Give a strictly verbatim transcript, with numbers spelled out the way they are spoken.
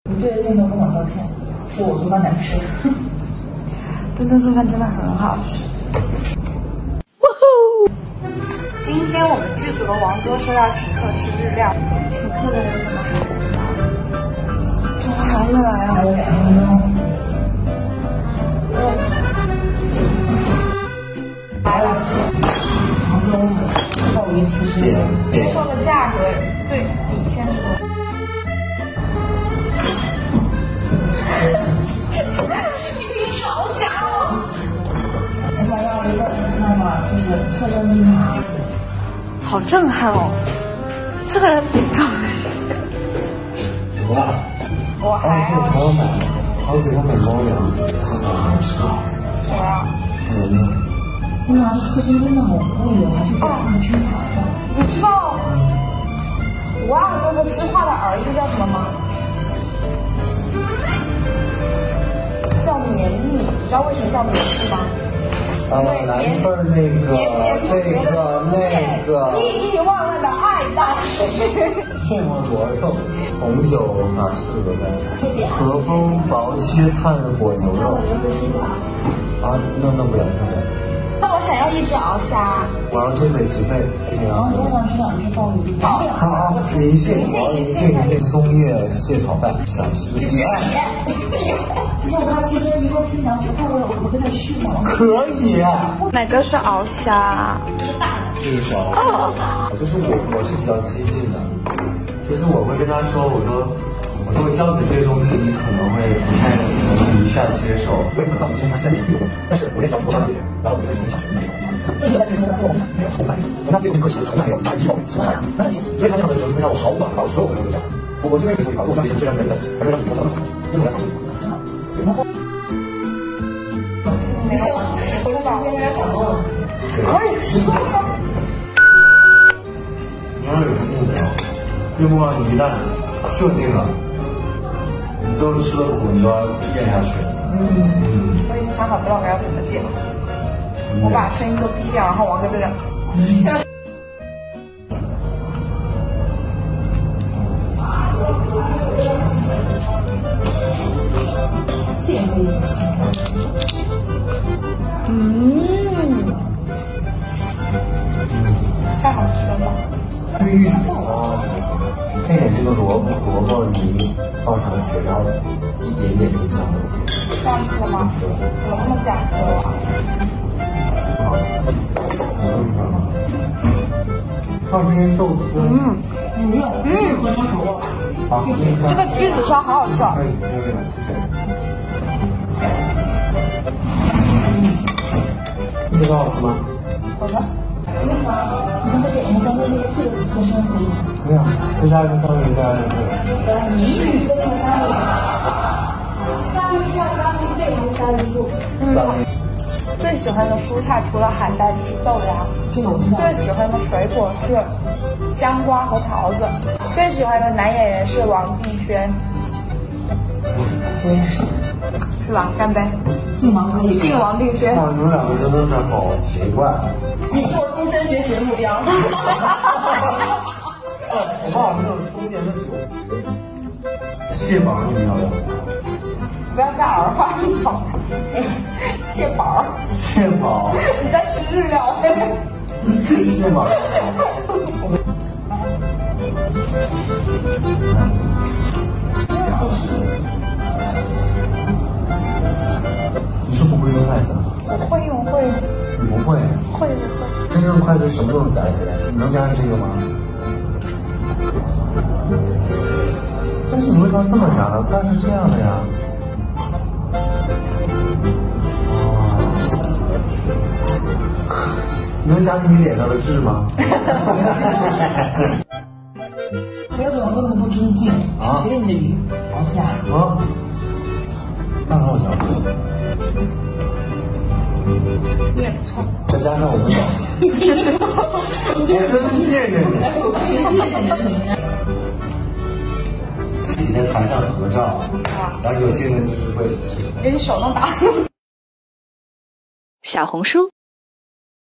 你对着镜头跟我道歉，说我做饭难吃。 墩墩做饭真的很好吃。今天我们剧组的王哥说要请客吃日料，请客的人怎么还不到？怎么还没来啊？ 还有两分钟。 饿死了。来了。 王哥，不好意思，是接受的价格最底线是多少？你可以少想哦。 我想要一个那么就是刺身冰茶。 好震撼哦！这个人怎么？ 怎么了？ 我还要还要买，还要给他买猫粮，好难吃。 谁啊？ 我呢？ 天哪，刺身真的好贵哦，还是给他们拼盘的。 你知道吴阿哥和知画的儿子叫什么吗？叫绵密，你知道为什么叫绵密吗？ 呃，来一份那个这个那个意义万万的爱戴。 现磨螺肉，红酒法式的和风薄切炭火牛肉。啊，那那不了，那不了。 那我想要一只鳌虾。 我要真北齐贝。 然后我想吃两只鲍鱼。 好好好，银蟹，我要银蟹，银蟹松叶蟹炒饭，想吃几爱。 可是我怕其实一个拼盘不够，我我跟他续吗？ 可以。 哪个是鳌虾？ 这个是鳌虾。就是我我是比较激进的，就是我会跟他说，我说我说教你这些东西，你可能会不太能一下接受。我也不知道你是他现在有用，但是我先教我上这些，然后我再从小学那种。这个在这个说我们没有从来，从他这个课起从来没有打一手从来，所以他这样的时候就会让我好短，然后所有朋友都讲，我我就那个时候把我当学生这样的人，还是让你们讲的好，为什么要讲？ 没有，我是把有点感动了。可以吃吗？ 你要有个目标，这个目标你一旦设定了，你所有的吃的苦你都要咽下去。 嗯嗯。我已经想好 vlog 要怎么剪了。我把声音都逼掉，然后王哥在这。 谢谢你。 嗯，太好吃了吧！ 绿玉子啊，配点这个萝卜萝卜泥放上去，然后一点点这个酱油。 这样吃的吗？怎么那么讲究啊？ 放这些寿司。 嗯嗯嗯，合成熟了。 好， 这个玉子烧好好吃啊！ 可以，就这个，谢谢。这个好吃吗？ 好的。 那个，你看这个，我们三个那个这个刺身可以吗？ 可以啊，再加一个三文鱼，再加一个这个。 呃，你是一个那个三文鱼，三文鱼要三文鱼贝还是三文鱼素？ 三文鱼。 最喜欢的蔬菜除了海带就是豆芽， 这个我知道。 最喜欢的水果是香瓜和桃子，最喜欢的男演员是王敬轩。 我也是。 是吧？干杯！ 靖王可以。 靖王敬轩。 哇，你们两个真的是好奇怪。 你是我终身学习的目标。 我爸那种中年的酒，蟹堡你们要要？ 不要加儿化音好。蟹堡。 蟹堡。 你在吃日料？ 蟹堡。你是不会用筷子？ 我会用，会。 你不会？ 会会。 真正筷子什么都能夹起来，你能夹上这个吗？但是你为什么这么夹呢？筷子是这样的呀。你能夹起你脸上的痣吗？ 不要对王哥那么不尊敬， 啊！ 谁给你的鱼？鳌虾。 啊！那很好夹。 你也不错。 再加上我们俩，我真谢谢你。 谢谢你的评价。 这几天台上合照，然后有些人就是会给你手弄打。 小红书